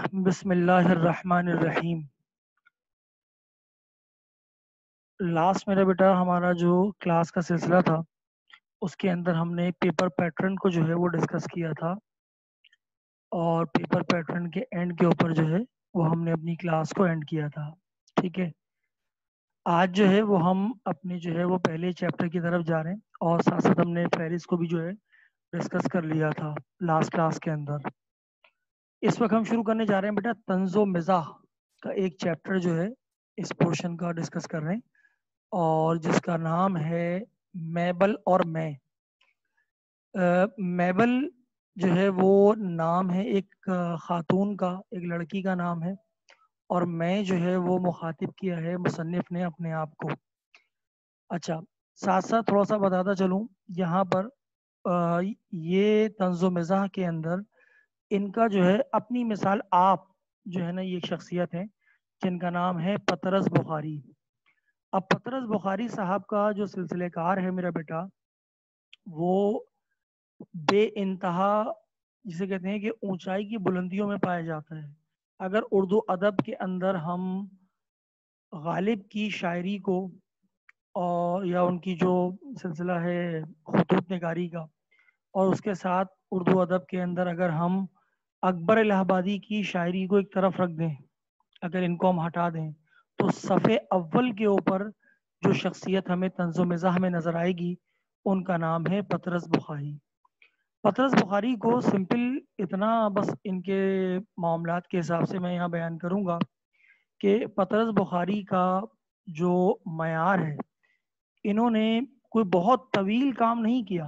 بسم اللہ الرحمن الرحیم. لاسٹ میرا بیٹا ہمارا جو کلاس کا سلسلہ تھا اس کے اندر ہم نے پیپر پیٹرن کو جو ہے وہ ڈسکس کیا تھا، اور پیپر پیٹرن کے اینڈ کے اوپر جو ہے وہ ہم نے اپنی کلاس کو اینڈ کیا تھا. ٹھیک ہے، آج جو ہے وہ ہم اپنے جو ہے وہ پہلے چیپٹر کی طرف جا رہے ہیں، اور ساتھ ساتھ ہم نے فہرست کو بھی جو ہے ڈسکس کر لیا تھا لاسٹ کلاس کے اندر. اس وقت ہم شروع کرنے جا رہے ہیں بیٹا طنز و مزاح کا ایک چیپٹر جو ہے اس پورشن کا ڈسکس کر رہے ہیں، اور جس کا نام ہے میبل اور میں. میبل جو ہے وہ نام ہے ایک خاتون کا، ایک لڑکی کا نام ہے، اور میں جو ہے وہ مخاطب کیا ہے مصنف نے اپنے آپ کو. اچھا، ساتھ ساتھ تھوڑا سا بتاتا چلوں یہاں پر یہ طنز و مزاح کے اندر ان کا جو ہے اپنی مثال آپ جو ہے نا یہ ایک شخصیت ہے جن کا نام ہے پطرس بخاری. اب پطرس بخاری صاحب کا جو سلسلہ کار ہے میرا بیٹا وہ بے انتہا جسے کہتے ہیں کہ اونچائی کی بلندیوں میں پایا جاتا ہے. اگر اردو ادب کے اندر ہم غالب کی شاعری کو اور یا ان کی جو سلسلہ ہے خطوط نگاری کا، اور اس کے ساتھ اردو ادب کے اندر اگر ہم اکبر الہ آبادی کی شاعری کو ایک طرف رکھ دیں، اگر ان کو ہم ہٹا دیں، تو صفحے اول کے اوپر جو شخصیت ہمیں طنز و مزاح میں نظر آئے گی ان کا نام ہے پطرس بخاری. پطرس بخاری کو سمپل اتنا بس ان کے معاملات کے حساب سے میں یہاں بیان کروں گا کہ پطرس بخاری کا جو معیار ہے، انہوں نے کوئی بہت طویل کام نہیں کیا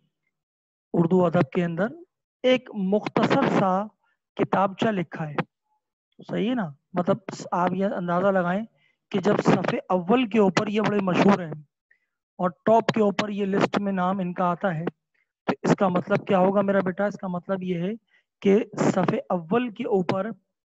اردو ادب کے اندر، ایک مختصر سا کتابچہ لکھا ہے. صحیح ہے نا؟ مطلب آپ یہ اندازہ لگائیں کہ جب صفحے اول کے اوپر یہ بڑے مشہور ہیں اور ٹاپ کے اوپر یہ لسٹ میں نام ان کا آتا ہے، تو اس کا مطلب کیا ہوگا میرا بیٹا؟ اس کا مطلب یہ ہے کہ صفحے اول کے اوپر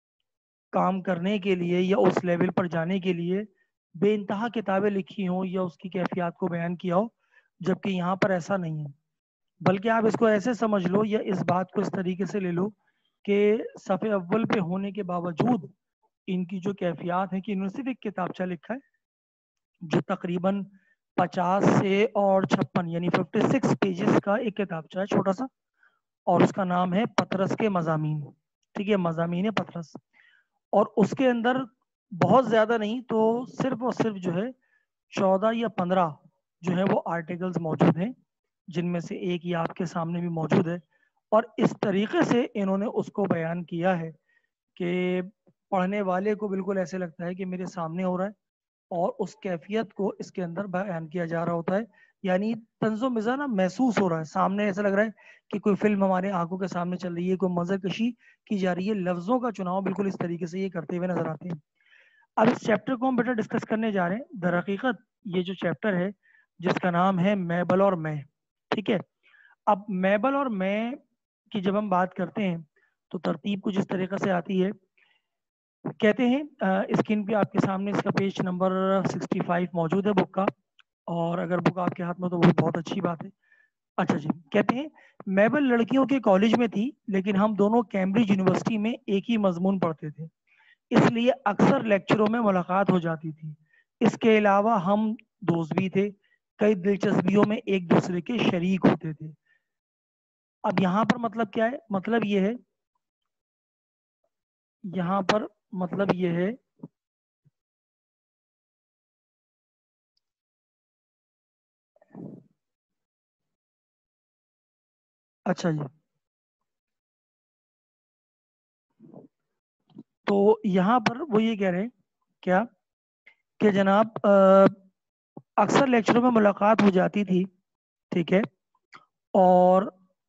کام کرنے کے لیے یا اس لیول پر جانے کے لیے بے انتہا کتابیں لکھی ہوں یا اس کی کیفیات کو بیان کیا ہو، جبکہ یہاں پر ایسا نہیں ہے. بلکہ آپ اس کو ایسے سمجھ لو یا اس بات کو اس طریقے سے لے لو کہ صفحے اول پہ ہونے کے باوجود ان کی جو کیفیات ہیں کہ انہوں نے صرف ایک کتابچہ لکھا ہے جو تقریباً 50 سے اور 56 یعنی 56 پیجز کا ایک کتابچہ ہے چھوٹا سا، اور اس کا نام ہے پطرس کے مضامین. ٹھیک ہے، مضامین پطرس. اور اس کے اندر بہت زیادہ نہیں تو صرف اور صرف جو ہے 14 یا 15 جو ہے وہ آرٹیکلز موجود ہیں، جن میں سے ایک یہ آپ کے سامنے بھی موجود ہے. اور اس طریقے سے انہوں نے اس کو بیان کیا ہے کہ پڑھنے والے کو بالکل ایسے لگتا ہے کہ میرے سامنے ہو رہا ہے، اور اس کیفیت کو اس کے اندر بیان کیا جا رہا ہوتا ہے. یعنی طنز و مزاح نا محسوس ہو رہا ہے، سامنے ایسا لگ رہا ہے کہ کوئی فلم ہمارے آنکھوں کے سامنے چل رہی ہے، کوئی منظر کشی کی جا رہی ہے. لفظوں کا چناؤ بالکل اس طریقے سے یہ کرتے ہوئے نظر آتے ہیں. اب اس چیپٹر کو ہم بیٹا ڈسکس کرنے جا رہے ہیں. در حقیقت یہ جو چیپٹر ہے جس کا نام ہے میبل اور میں. ٹھیک ہے، اب میبل اور میں کی جب ہم بات کرتے ہیں تو ترتیب کچھ اس طریقے سے آتی ہے. کہتے ہیں اسکرین پہ آپ کے سامنے اس کا پیج نمبر 65 موجود ہے بک کا، اور اگر بک آپ کے ہاتھ میں تو وہ بہت اچھی بات ہے. اچھا جی، کہتے ہیں میبل لڑکیوں کے کالج میں تھی، لیکن ہم دونوں کیمبرج یونیورسٹی میں ایک ہی مضمون پڑھتے تھے، اس لیے اکثر لیکچروں میں ملاقات ہو جاتی تھی. اس کے علاوہ ہم دوست بھی تھے، کئی دلچسپیوں میں ایک دوسرے کے شریک ہوتے تھے. اب یہاں پر مطلب کیا ہے؟ مطلب یہ ہے، یہاں پر مطلب یہ ہے اچھا جی، تو یہاں پر وہ یہ کہہ رہے ہیں کیا کہ جناب اکثر لیکچروں میں ملاقات ہو جاتی تھی. ٹھیک ہے، اور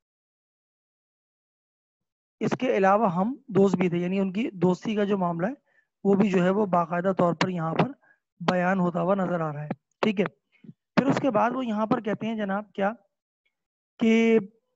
اس کے علاوہ ہم دوست بھی تھے، یعنی ان کی دوستی کا جو معاملہ ہے وہ بھی جو ہے وہ باقاعدہ طور پر یہاں پر بیان ہوتا ہوا نظر آ رہا ہے. ٹھیک ہے، پھر اس کے بعد وہ یہاں پر کہتے ہیں جناب کیا کہ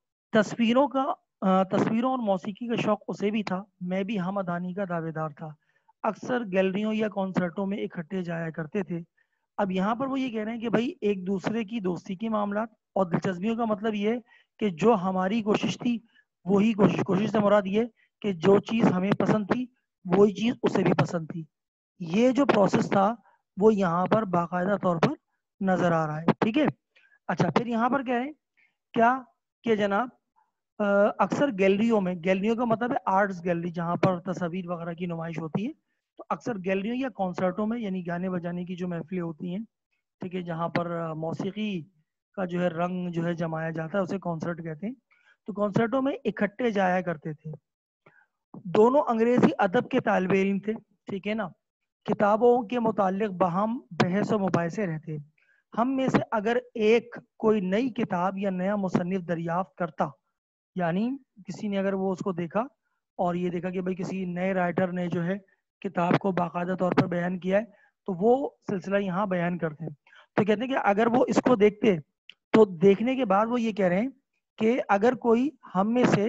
تصویروں اور موسیقی کا شوق اسے بھی تھا، میں بھی ہمدانی کا دعوے دار تھا، اکثر گیلریوں یا کانسرٹوں میں اکٹھے جایا کرتے تھے. اب یہاں پر وہ یہ کہہ رہے ہیں کہ بھائی ایک دوسرے کی دوستی کے معاملات اور دلچسپیوں کا مطلب یہ ہے کہ جو ہماری کوشش تھی وہی کوشش سے مراد یہ کہ جو چیز ہمیں پسند تھی وہی چیز اسے بھی پسند تھی. یہ جو پروسیس تھا وہ یہاں پر باقاعدہ طور پر نظر آ رہا ہے. ٹھیک ہے. اچھا پھر یہاں پر کیا ہے کیا کہ جناب اکثر گیلریوں کا مطلب ہے آرٹس گیلری جہاں پر تصاویر وغیرہ کی نمائش ہوتی ہے. تو اکثر گیلریوں یا کانسرٹوں میں یعنی گانے بجانے کی جو محفلیں ہوتی ہیں ٹھیک ہے جہاں پر موسیقی کا جو ہے رنگ جو ہے جمایا جاتا ہے اسے کانسرٹ کہتے ہیں. تو کانسرٹوں میں اکٹھے جایا کرتے تھے. دونوں انگریزی ادب کے طالب علم تھے. ٹھیک ہے نا. کتابوں کے متعلق باہم بحث و مباحثے رہتے. ہم میں سے اگر ایک کوئی نئی کتاب یا نیا مصنف دریافت کرتا یعنی کسی نے اگر وہ اس کو دیکھا اور یہ دیکھا کہ بھائی کسی نئے رائٹر نے جو ہے کتاب کو باقاعدہ طور پر بیان کیا ہے تو وہ سلسلہ یہاں بیان کرتے ہیں. تو کہتے ہیں کہ اگر وہ اس کو دیکھتے تو دیکھنے کے بعد وہ یہ کہہ رہے ہیں کہ اگر کوئی ہم میں سے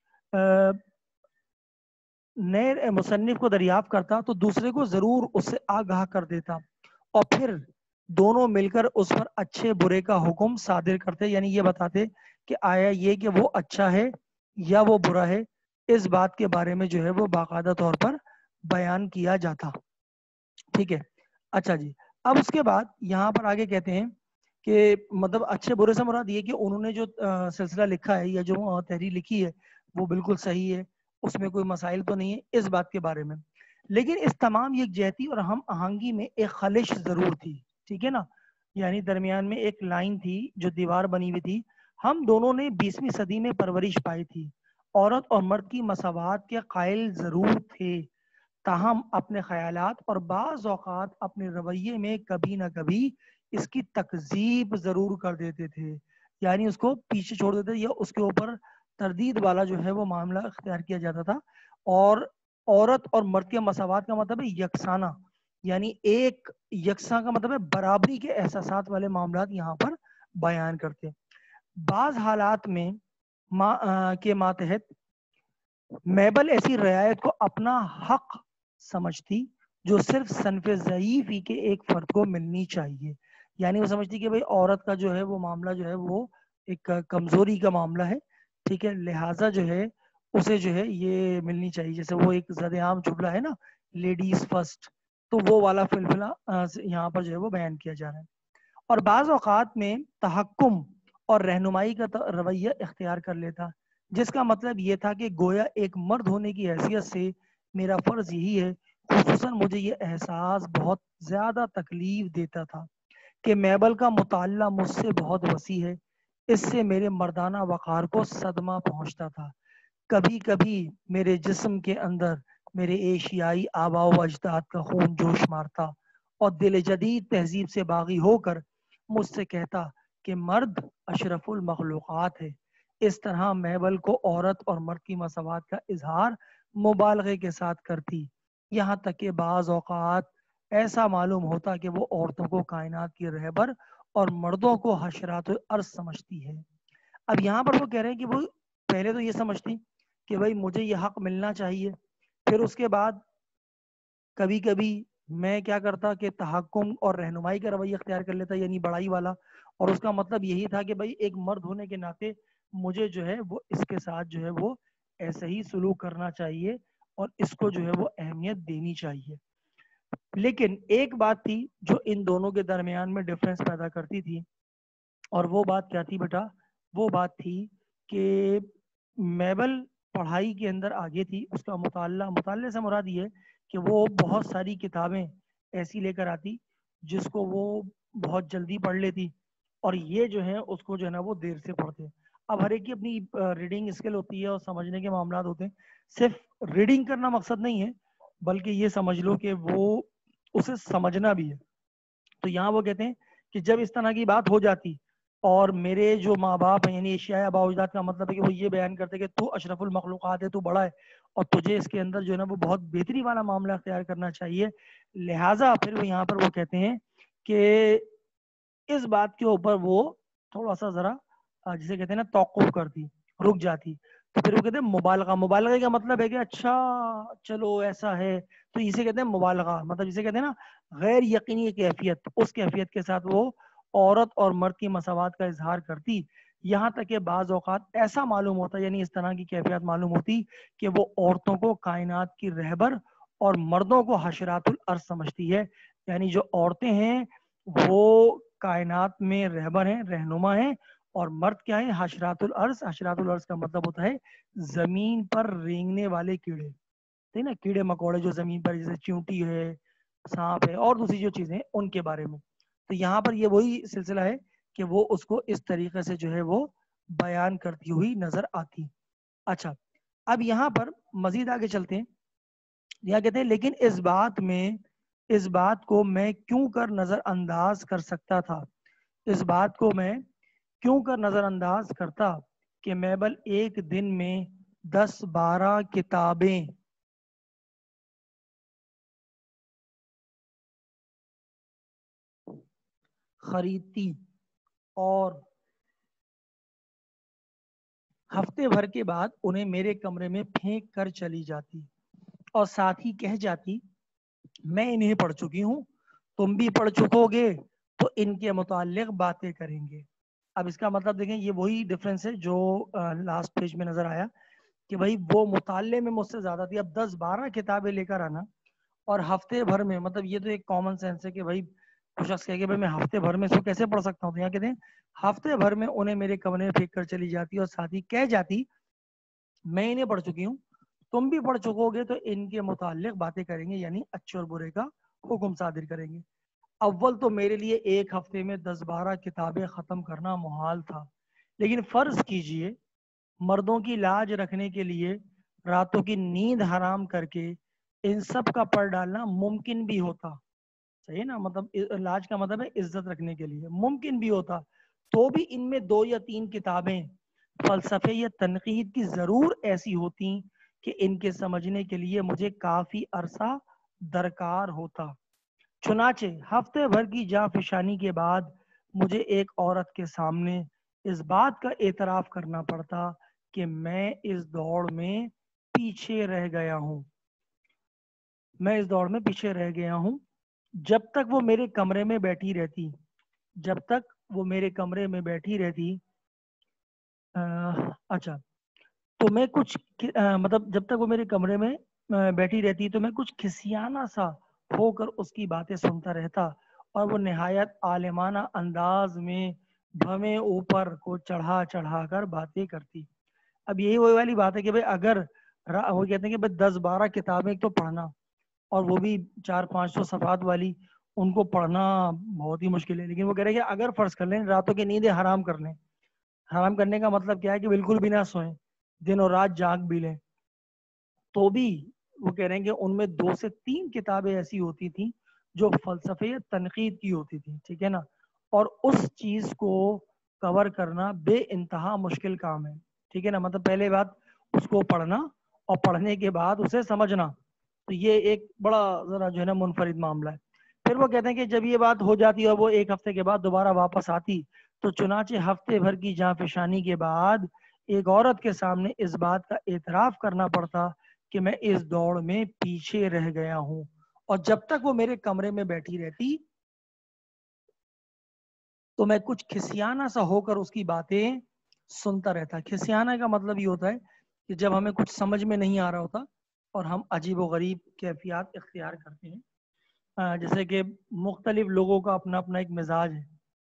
نئے مصنف کو دریافت کرتا تو دوسرے کو ضرور اس سے آگاہ کر دیتا اور پھر دونوں مل کر اس پر اچھے برے کا حکم صادر کرتے یعنی یہ بتاتے کہ آیا یہ کہ وہ اچھا ہے یا وہ برا ہے اس بات کے بارے میں جو ہے وہ باقاعدہ طور پر بیان کیا جاتا. ٹھیک ہے. اچھا جی اب اس کے بعد یہاں پر آگے کہتے ہیں کہ مطلب اچھے برے سے مراد یہ کہ انہوں نے جو سلسلہ لکھا ہے یا جو تحریر لکھی ہے وہ بالکل صحیح ہے اس میں کوئی مسائل تو نہیں ہے اس بات کے بارے میں. لیکن اس تمام یکجہتی اور ہم آہنگی میں ایک خلش ضرور تھی. ٹھیک ہے نا. یعنی درمیان میں ایک لائن تھی جو دیوار بنی ہوئی تھی. ہم دونوں نے 20ویں صدی میں پرورش پائی تھی. عورت اور مرد کی مساوات کے قائل ضرور تھے تاہم اپنے خیالات اور بعض اوقات اپنے رویے میں کبھی نہ کبھی اس کی تکذیب ضرور کر دیتے تھے یعنی اس کو پیچھے چھوڑ دیتے یا اس کے اوپر تردید والا جو ہے وہ معاملہ اختیار کیا جاتا تھا. اور عورت اور مرد کے مساوات کا مطلب ہے یکسانہ یعنی ایک یکساں کا مطلب ہے برابری کے احساسات والے معاملات یہاں پر بیان کرتے. بعض حالات میں کے ماتحت میبل ایسی رعایت کو اپنا حق سمجھتی جو صرف صنف ضعیف ہی کے ایک فرد کو ملنی چاہیے. یعنی وہ سمجھتی کہ بھئی عورت کا جو ہے وہ معاملہ جو ہے وہ ایک کمزوری کا معاملہ ہے. ٹھیک ہے. لہٰذا جو ہے اسے جو ہے یہ ملنی چاہیے جیسے وہ ایک زد عام جملہ ہے نا لیڈیز فرسٹ تو وہ والا فلفلہ یہاں پر جو ہے وہ بیان کیا جا رہا ہے. اور بعض اوقات میں تحکم اور رہنمائی کا رویہ اختیار کر لیتا جس کا مطلب یہ تھا کہ گویا ایک مرد ہونے کی حیثیت سے میرا فرض یہی ہے خصوصاً مجھے یہ احساس بہت زیادہ تکلیف دیتا تھا کہ میبل کا مطالعہ مجھ سے بہت وسیع ہے. اس سے میرے مردانہ وقار کو صدمہ پہنچتا تھا. کبھی کبھی میرے جسم کے اندر میرے ایشیائی آباء و اجداد کا خون جوش مارتا اور دل جدید تہذیب سے باغی ہو کر مجھ سے کہتا کہ مرد اشرف المخلوقات ہے. اس طرح میبل کو عورت اور مرد کی مساوات کا اظہار مبالغے کے ساتھ کرتی یہاں تک کہ بعض اوقات ایسا معلوم ہوتا کہ وہ عورتوں کو کائنات کی رہبر اور مردوں کو حشرات الارض سمجھتی ہے. اب یہاں پر وہ کہہ رہے ہیں کہ وہ پہلے تو یہ سمجھتی کہ بھائی مجھے یہ حق ملنا چاہیے پھر اس کے بعد کبھی کبھی میں کیا کرتا کہ تحکم اور رہنمائی کا رویہ اختیار کر لیتا یعنی بڑائی والا اور اس کا مطلب یہی تھا کہ بھائی ایک مرد ہونے کے ناطے مجھے جو ہے وہ اس کے ساتھ جو ہے وہ ایسے ہی سلوک کرنا چاہیے اور اس کو جو ہے وہ اہمیت دینی چاہیے. لیکن ایک بات تھی جو ان دونوں کے درمیان میں ڈفرینس پیدا کرتی تھی اور وہ بات کیا تھی بیٹا وہ بات تھی کہ میبل پڑھائی کے اندر آگے تھی. اس کا مطالعے سے مراد یہ کہ وہ بہت ساری کتابیں ایسی لے کر آتی جس کو وہ بہت جلدی پڑھ لیتی اور یہ جو ہے اس کو جو ہے نا وہ دیر سے پڑھتے. اب ہر ایک کی اپنی ریڈنگ اسکل ہوتی ہے اور سمجھنے کے معاملات ہوتے ہیں. صرف ریڈنگ کرنا مقصد نہیں ہے بلکہ یہ سمجھ لو کہ وہ اسے سمجھنا بھی ہے. تو یہاں وہ کہتے ہیں کہ جب اس طرح کی بات ہو جاتی اور میرے جو ماں باپ ہیں یعنی ایشیائی آباء و اجداد کا مطلب ہے کہ وہ یہ بیان کرتے کہ تو اشرف المخلوقات ہے تو بڑا ہے اور تجھے اس کے اندر جو ہے نا وہ بہت بہتری والا معاملہ اختیار کرنا چاہیے. لہٰذا پھر وہ یہاں پر وہ کہتے ہیں کہ اس بات کے اوپر وہ تھوڑا سا ذرا جسے کہتے ہیں نا توقف کرتی رک جاتی. تو پھر وہ کہتے ہیں مبالغہ کا مطلب ہے کہ اچھا چلو ایسا ہے تو اسے کہتے ہیں مبالغہ مطلب جسے کہتے ہیں نا غیر یقینی کیفیت اس کیفیت کے ساتھ وہ عورت اور مرد کی مساوات کا اظہار کرتی یہاں تک کہ بعض اوقات ایسا معلوم ہوتا یعنی اس طرح کی کیفیت معلوم ہوتی کہ وہ عورتوں کو کائنات کی رہبر اور مردوں کو حشرات الارض سمجھتی ہے، یعنی جو عورتیں ہیں وہ کائنات میں رہبر ہیں، رہنما ہیں، اور مرد کیا ہے؟ حشرات الارض۔ حشرات الارض کا مطلب ہوتا ہے زمین پر رینگنے والے کیڑے، ٹھیک نا، کیڑے مکوڑے جو زمین پر، جیسے چیونٹی ہے، سانپ ہے، اور دوسری جو چیزیں ہیں ان کے بارے میں۔ تو یہاں پر یہ وہی سلسلہ ہے کہ وہ اس کو اس طریقے سے جو ہے وہ بیان کرتی ہوئی نظر آتی۔ اچھا، اب یہاں پر مزید آگے چلتے ہیں۔ یہاں کہتے ہیں لیکن اس بات کو میں کیوں کر نظر انداز کر سکتا تھا، اس بات کو میں کیوں کر نظر انداز کرتا کہ میبل ایک دن میں 10-12 کتابیں خریدتی اور ہفتے بھر کے بعد انہیں میرے کمرے میں پھینک کر چلی جاتی، اور ساتھ ہی کہہ جاتی میں انہیں پڑھ چکی ہوں، تم بھی پڑھ چکو گے تو ان کے متعلق باتیں کریں گے۔ اب اس کا مطلب دیکھیں، یہ وہی ڈفرینس ہے جو لاسٹ پیج میں نظر آیا کہ بھائی وہ مطالعے میں مجھ سے زیادہ تھی، اب 10-12 کتابیں لے کر آنا اور ہفتے بھر میں، مطلب یہ تو ایک کامن سینس ہے کہ بھائی کچھ شخص کہے کہ بھائی میں ہفتے بھر میں اس کو کیسے پڑھ سکتا ہوں، تو یہاں کہتے ہیں ہفتے بھر میں انہیں میرے کمرے میں پھینک کر چلی جاتی اور ساتھ ہی کہہ جاتی میں انہیں پڑھ چکی ہوں، تم بھی پڑھ چکو گے تو ان کے متعلق باتیں کریں گے، یعنی اچھے اور برے کا حکم صادر کریں گے۔ اول تو میرے لیے ایک ہفتے میں 10-12 کتابیں ختم کرنا محال تھا، لیکن فرض کیجئے مردوں کی لاج رکھنے کے لیے راتوں کی نیند حرام کر کے ان سب کا پڑھ ڈالنا ممکن بھی ہوتا، صحیح نا، مطلب لاج کا مطلب ہے عزت رکھنے کے لیے، ممکن بھی ہوتا تو بھی ان میں 2 یا 3 کتابیں فلسفے یا تنقید کی ضرور ایسی ہوتی کہ ان کے سمجھنے کے لیے مجھے کافی عرصہ درکار ہوتا۔ چنانچہ ہفتے بھر کی جاں فشانی کے بعد مجھے ایک عورت کے سامنے اس بات کا اعتراف کرنا پڑتا کہ میں اس دوڑ میں پیچھے رہ گیا ہوں، میں اس دوڑ میں پیچھے رہ گیا ہوں، جب تک وہ میرے کمرے میں بیٹھی رہتی، جب تک وہ میرے کمرے میں بیٹھی رہتی اچھا، تو میں کچھ مطلب جب تک وہ میرے کمرے میں بیٹھی رہتی تو میں کچھ کھسیانہ سا ہو کر اس کی باتیں سنتا رہتا، اور وہ نہایت عالمانہ انداز میں بھویں اوپر کو چڑھا چڑھا کر باتیں کرتی۔ اب یہی وہی والی بات ہے کہ بھائی اگر وہ کہتے ہیں کہ بھائی 10-12 کتابیں ایک تو پڑھنا، اور وہ بھی 400-500 صفحات والی، ان کو پڑھنا بہت ہی مشکل ہے، لیکن وہ کہہ رہے ہیں کہ اگر فرض کر لیں راتوں کی نیندیں حرام کر لیں، حرام کرنے کا مطلب کیا ہے کہ بالکل بھی نہ سوئیں، دن اور رات جاگ بھی لیں، تو بھی وہ کہہ رہے ہیں کہ ان میں 2 سے 3 کتابیں ایسی ہوتی تھیں جو فلسفے تنقید کی ہوتی تھی، ٹھیک ہے نا، اور اس چیز کو کور کرنا بے انتہا مشکل کام ہے، ٹھیک ہے نا، مطلب پہلے بات اس کو پڑھنا اور پڑھنے کے بعد اسے سمجھنا، تو یہ ایک بڑا ذرا جو ہے نا منفرد معاملہ ہے۔ پھر وہ کہتے ہیں کہ جب یہ بات ہو جاتی اور وہ ایک ہفتے کے بعد دوبارہ واپس آتی، تو چنانچہ ہفتے بھر کی جاں فشانی کے بعد ایک عورت کے سامنے اس بات کا اعتراف کرنا پڑتا کہ میں اس دوڑ میں پیچھے رہ گیا ہوں، اور جب تک وہ میرے کمرے میں بیٹھی رہتی تو میں کچھ کھسیانہ سا ہو کر اس کی باتیں سنتا رہتا۔ کھسیانہ کا مطلب یہ ہوتا ہے کہ جب ہمیں کچھ سمجھ میں نہیں آ رہا ہوتا اور ہم عجیب و غریب کیفیات اختیار کرتے ہیں، جیسے کہ مختلف لوگوں کا اپنا اپنا ایک مزاج ہے۔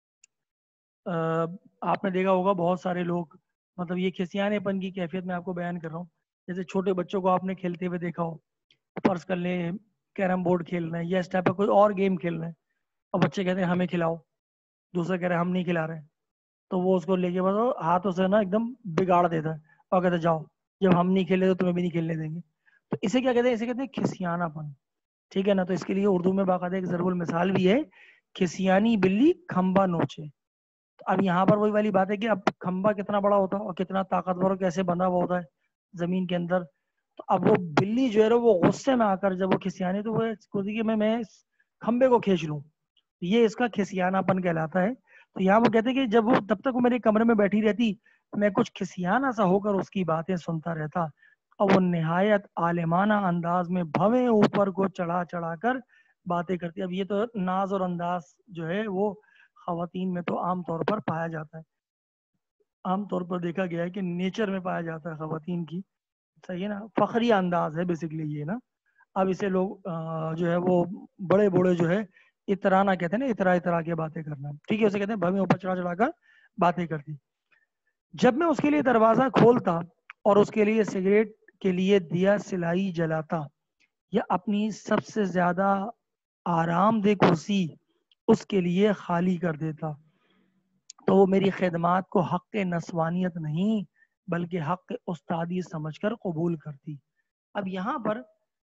آپ نے دیکھا ہوگا بہت سارے لوگ، مطلب یہ کھسیانے پن کی کیفیت میں آپ کو بیان کر رہا ہوں، جیسے چھوٹے بچوں کو آپ نے کھیلتے ہوئے دیکھا ہو، فرض کر لیں کیرم بورڈ کھیلنا ہے یا اس ٹائپ کا کوئی اور گیم کھیلنا ہے، اور بچے کہتے ہیں ہمیں کھلاؤ، دوسرے کہہ رہے ہیں ہم نہیں کھلا رہے، تو وہ اس کو لے کے بس ہاتھوں سے نا ایک دم بگاڑ دیتا ہے اور کہتے ہیں جاؤ، جب ہم نہیں کھیلے تو تمہیں بھی نہیں کھیلنے دیں گے۔ تو اسے کیا کہتے ہیں؟ اسے کہتے ہیں کھسیانہ پن، ٹھیک ہے نا، تو اس کے لیے اردو میں باقاعدہ ایک ضرب المثال بھی ہے، کھسیانی بلی کھمبا نوچے۔ اب یہاں پر وہی والی بات ہے کہ اب کھمبا کتنا بڑا ہوتا ہے اور کتنا طاقتور اور کیسے بندھا ہوا ہوتا ہے زمین کے اندر، تو اب وہ بلی جو ہے وہ غصے میں آ کر جب وہ کھسیانی تو وہ کہتی کہ میں اس کھمبے کو کھینچ لوں، یہ اس کا کھسیانہ پن کہلاتا ہے۔ تو یہاں وہ کہتے ہیں کہ جب وہ تب تک وہ میرے کمرے میں بیٹھی رہتی میں کچھ کھسیانہ سا ہو کر اس کی باتیں سنتا رہتا، اور وہ نہایت عالمانہ انداز میں بھویں اوپر کو چڑھا چڑھا کر باتیں کرتی۔ اب یہ تو ناز اور انداز جو ہے وہ خواتین میں تو عام طور پر پایا جاتا ہے، عام طور پر دیکھا گیا ہے کہ نیچر میں پایا جاتا ہے خواتین کی، صحیح ہے نا، فخری انداز ہے بیسیکلی یہ نا۔ اب اسے لوگ جو ہے وہ بڑے بوڑھے جو ہے اترانا کہتے ہیں نا، اترا اترا کے باتیں کرنا، ٹھیک ہے، اسے کہتے ہیں بھویں اوپر چڑھا چڑھا کر باتیں کرتی. جب میں اس کے لیے دروازہ کھولتا اور اس کے لیے سگریٹ کے لیے دیا سلائی جلاتا یا اپنی سب سے زیادہ آرام دہ کرسی اس کے لیے خالی کر دیتا تو وہ میری خدمات کو حق نسوانیت نہیں بلکہ حق استادی سمجھ کر قبول کرتی. اب یہاں پر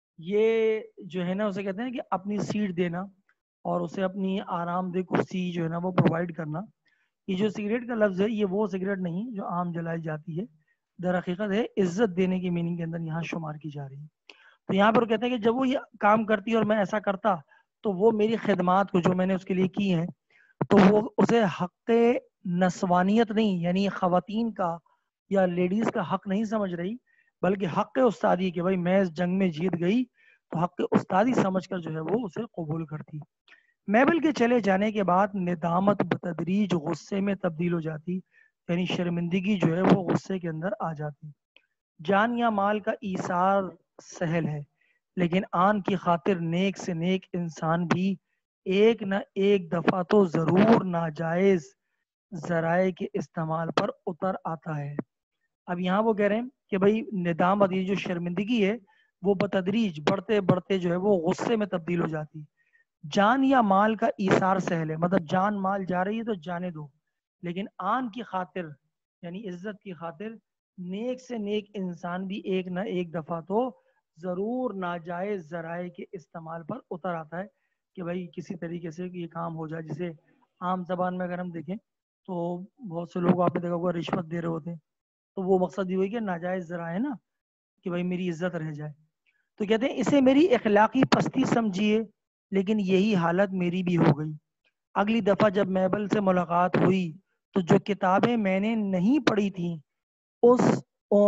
یہ جو ہے نا اسے کہتے ہیں کہ اپنی سیٹ دینا اور اسے اپنی آرام دہ کرسی جو ہے نا وہ پرووائڈ کرنا. یہ جو سگریٹ کا لفظ ہے یہ وہ سگریٹ نہیں جو عام جلائی جاتی ہے، در حقیقت ہے عزت دینے کی میننگ کے اندر یہاں شمار کی جا رہی ہے. تو یہاں پر کہتے ہیں کہ جب وہ یہ کام کرتی اور میں ایسا کرتا تو وہ میری خدمات کو جو میں نے اس کے لیے کی ہیں تو وہ اسے حق نسوانیت نہیں، یعنی خواتین کا یا لیڈیز کا حق نہیں سمجھ رہی بلکہ حق استادی کہ بھائی میں اس جنگ میں جیت گئی تو حق استادی سمجھ کر جو ہے وہ اسے قبول کرتی. میبل کے چلے جانے کے بعد ندامت بتدریج غصے میں تبدیل ہو جاتی، یعنی شرمندگی جو ہے وہ غصے کے اندر آ جاتی. جان یا مال کا ایثار سہل ہے لیکن آن کی خاطر نیک سے نیک انسان بھی ایک نہ ایک دفعہ تو ضرور ناجائز ذرائع کے استعمال پر اتر آتا ہے. اب یہاں وہ کہہ رہے ہیں کہ بھائی ندامت، یہ جو شرمندگی ہے وہ بتدریج بڑھتے بڑھتے جو ہے وہ غصے میں تبدیل ہو جاتی. جان یا مال کا ایثار سہل ہے، مطلب جان مال جا رہی ہے تو جانے دو، لیکن آن کی خاطر یعنی عزت کی خاطر نیک سے نیک انسان بھی ایک نہ ایک دفعہ تو ضرور ناجائز ذرائع کے استعمال پر اتر آتا ہے کہ بھائی کسی طریقے سے یہ کام ہو جائے. جسے عام زبان میں اگر ہم دیکھیں تو بہت سے لوگ آپ نے دیکھا ہوگا رشوت دے رہے ہوتے ہیں، تو وہ مقصد یہ ہوئی کہ ناجائز ذرائع ہے نا کہ بھائی میری عزت رہ جائے. تو کہتے ہیں اسے میری اخلاقی پستی سمجھیے لیکن یہی حالت میری بھی ہو گئی. اگلی دفعہ جب میبل سے ملاقات ہوئی تو جو کتابیں میں نے نہیں پڑھی تھیں اس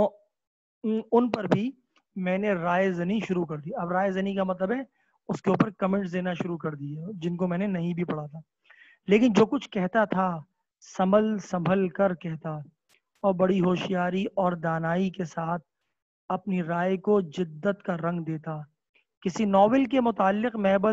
ان پر بھی میں نے رائے زنی شروع کر دی. اب رائے زنی کا مطلب ہے اس کے اوپر کمنٹس دینا شروع کر دیے جن کو میں نے نہیں بھی پڑھا تھا. لیکن جو کچھ کہتا تھا سنبھل کر کہتا اور بڑی ہوشیاری اور دانائی کے ساتھ اپنی رائے کو جدت کا رنگ دیتا. کسی ناول کے متعلق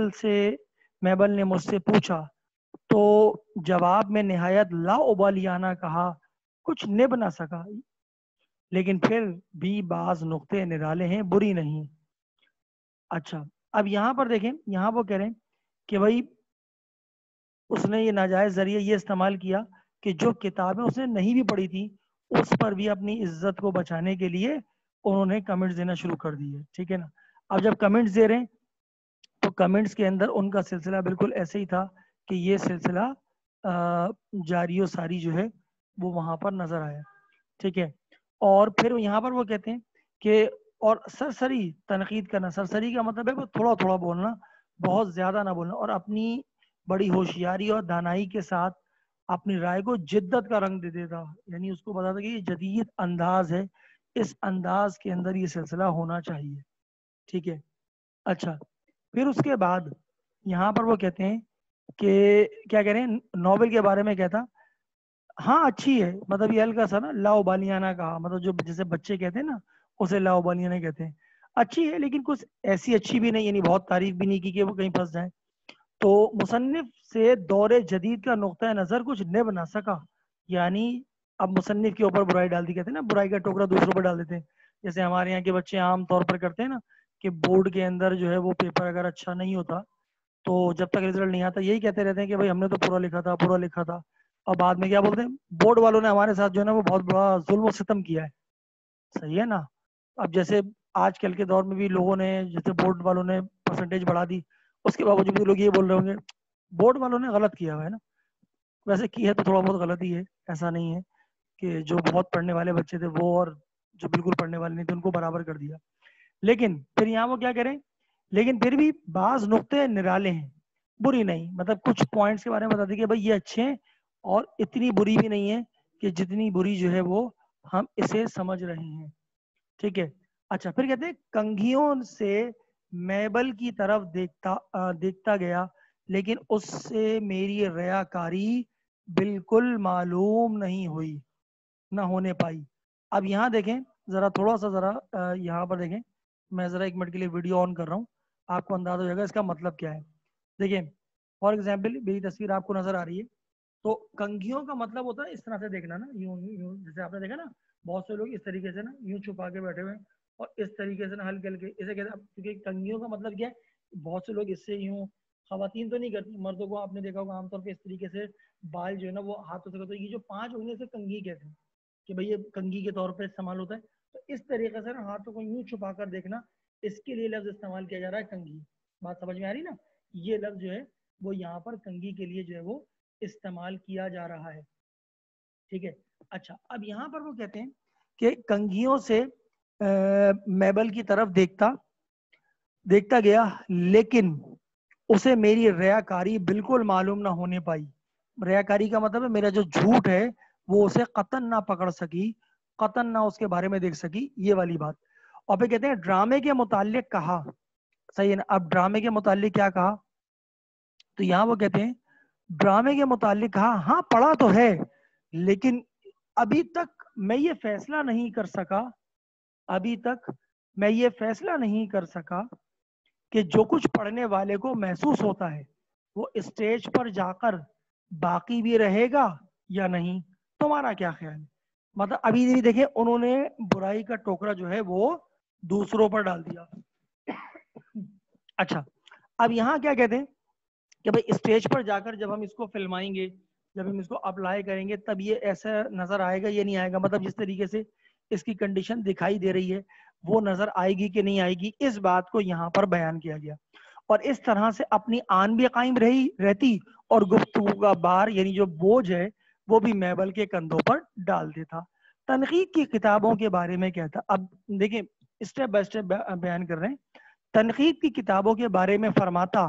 میبل نے مجھ سے پوچھا تو جواب میں نہایت لا ابالیانہ کہا کچھ نبھ نہ سکا لیکن پھر بھی بعض نقطے نرالے ہیں، بری نہیں. اچھا اب یہاں پر دیکھیں، یہاں وہ کہہ رہے ہیں کہ بھائی اس نے یہ ناجائز ذریعہ یہ استعمال کیا کہ جو کتابیں اس نے نہیں بھی پڑھی تھی اس پر بھی اپنی عزت کو بچانے کے لیے انہوں نے کمنٹس دینا شروع کر دیے. ٹھیک ہے نا. اب جب کمنٹس دے رہے ہیں تو کمنٹس کے اندر ان کا سلسلہ بالکل ایسے ہی تھا کہ یہ سلسلہ جاری و ساری جو ہے وہ وہاں پر نظر آیا. ٹھیک ہے. اور پھر یہاں پر وہ کہتے ہیں کہ اور سرسری تنقید کرنا، سرسری کا مطلب ہے تھوڑا تھوڑا بولنا، بہت زیادہ نہ بولنا، اور اپنی بڑی ہوشیاری اور دانائی کے ساتھ اپنی رائے کو جدت کا رنگ دے دیتا، یعنی اس کو بتاتا کہ یہ جدید انداز ہے، اس انداز کے اندر یہ سلسلہ ہونا چاہیے. ٹھیک ہے. اچھا پھر اس کے بعد یہاں پر وہ کہتے ہیں کہ کیا کہہ رہے ہیں، ناول کے بارے میں کہتا ہاں اچھی ہے، مطلب یہ ہلکا سا نا لاؤبالیانہ کہا، مطلب جو جیسے بچے کہتے ہیں نا اسے لاؤبالیانہ کہتے ہیں. اچھی ہے لیکن کچھ ایسی اچھی بھی نہیں، یعنی بہت تعریف بھی نہیں کی کہ وہ کہیں پھنس جائیں. تو مصنف سے دور جدید کا نقطہ نظر کچھ نبھ نہ سکا، یعنی اب مصنف کے اوپر برائی ڈال دی. کہتے ہیں نا برائی کا ٹوکرا دوسروں پر ڈال دیتے ہیں، جیسے ہمارے یہاں کے بچے عام طور پر کرتے ہیں نا کہ بورڈ کے اندر جو ہے وہ پیپر اگر اچھا نہیں ہوتا تو جب تک رزلٹ نہیں آتا یہی کہتے رہتے ہیں کہ بھائی ہم نے تو پورا لکھا تھا پورا لکھا تھا، اور بعد میں کیا بولتے ہیں بورڈ والوں نے ہمارے ساتھ جو ہے نا وہ بہت بڑا ظلم و ستم کیا ہے. صحیح ہے نا. اب جیسے آج کل کے دور میں بھی لوگوں نے جیسے بورڈ والوں نے پرسنٹیج بڑھا دی، اس کے باوجود بھی لوگ یہ بول رہے ہوں گے بورڈ والوں نے غلط کیا ہوا ہے نا. ویسے کی ہے تو تھوڑا بہت غلط ہی ہے، ایسا نہیں ہے کہ جو بہت پڑھنے والے بچے تھے وہ اور جو بالکل پڑھنے والے نہیں تھے ان کو برابر کر دیا. لیکن پھر یہاں وہ کیا کریں، لیکن پھر بھی بعض نقطے نرالے ہیں، بری نہیں، مطلب کچھ پوائنٹس کے بارے میں بتا دی کہ بھائی یہ اچھے ہیں اور اتنی بری بھی نہیں ہے کہ جتنی بری جو ہے وہ ہم اسے سمجھ رہے ہیں. ٹھیک ہے. اچھا پھر کہتے ہیں کنگھیوں سے میبل کی طرف دیکھتا گیا لیکن اس سے میری ریاکاری بالکل معلوم نہیں ہوئی، نہ ہونے پائی. اب یہاں دیکھیں ذرا تھوڑا سا ذرا یہاں پر دیکھیں، میں ذرا ایک منٹ کے لیے ویڈیو آن کر رہا ہوں آپ کو اندازہ ہو جائے گا اس کا مطلب کیا ہے. دیکھیں فار ایگزامپل میری تصویر آپ کو نظر آ رہی ہے, تو کنگھیوں کا مطلب ہوتا ہے اس طرح سے دیکھنا نا, یوں یوں جیسے آپ نے دیکھا نا بہت سے لوگ اس طریقے سے نا یوں چھپا کے بیٹھے ہوئے ہیں اور اس طریقے سے نا ہلکے ہلکے اسے کہتے ہیں, کیونکہ کنگھیوں کا مطلب کیا ہے, بہت سے لوگ اس سے یوں, خواتین تو نہیں کرتی, مردوں کو آپ نے دیکھا ہوگا عام طور پہ اس طریقے سے بال جو ہے نا وہ ہاتھوں سے کرتے ہیں, یہ جو 5 انگلیاں سے کنگھی کہتے ہیں کہ بھئی یہ کنگھی کے طور پہ استعمال ہوتا ہے. تو اس طریقے سے نا ہاتھوں کو یوں چھپا کر دیکھنا, اس کے لیے لفظ استعمال کیا جا رہا ہے کنگھی. بات سمجھ میں آ رہی نا, یہ لفظ جو ہے وہ یہاں پر کنگھی کے لیے جو ہے وہ استعمال کیا جا رہا ہے. ٹھیک ہے. اچھا اب یہاں پر وہ کہتے ہیں کہ کنگھیوں سے میبل کی طرف دیکھتا گیا, لیکن اسے میری ریاکاری بالکل معلوم نہ ہونے پائی. ریاکاری کا مطلب ہے میرا جو جھوٹ ہے وہ اسے قطن نہ پکڑ سکی, قطن نہ اس کے بارے میں دیکھ سکی, یہ والی بات. اور پھر کہتے ہیں ڈرامے کے متعلق کہا, صحیح ہے نا. اب ڈرامے کے متعلق کیا کہا, تو یہاں وہ کہتے ہیں ڈرامے کے متعلق کہا ہاں پڑھا تو ہے, لیکن ابھی تک میں یہ فیصلہ نہیں کر سکا, ابھی تک میں یہ فیصلہ نہیں کر سکا کہ جو کچھ پڑھنے والے کو محسوس ہوتا ہے وہ اسٹیج پر جا کر باقی بھی رہے گا یا نہیں. تمہارا کیا خیال ہے؟ مطلب ابھی بھی دیکھیں انہوں نے برائی کا ٹوکرا جو ہے وہ دوسروں پر ڈال دیا. اچھا اب یہاں کیا کہتے ہیں کہ بھائی اسٹیج پر جا کر جب ہم اس کو فلمائیں گے, جب ہم اس کو اپلائی کریں گے تب یہ ایسا نظر آئے گا, یہ نہیں آئے گا. مطلب جس طریقے سے اس کی کنڈیشن دکھائی دے رہی ہے وہ نظر آئے گی کہ نہیں آئے گی, اس بات کو یہاں پر بیان کیا گیا. اور اس طرح سے اپنی آن بھی قائم رہتی اور گفتگو کا بار یعنی جو بوجھ ہے وہ بھی میبل کے کندھوں پر ڈال دیتا. تنقید کی کتابوں کے بارے میں کیا تھا, اب دیکھیں اسٹیپ بائی اسٹیپ بیان کر رہے ہیں. تنقید کی کتابوں کے بارے میں فرماتا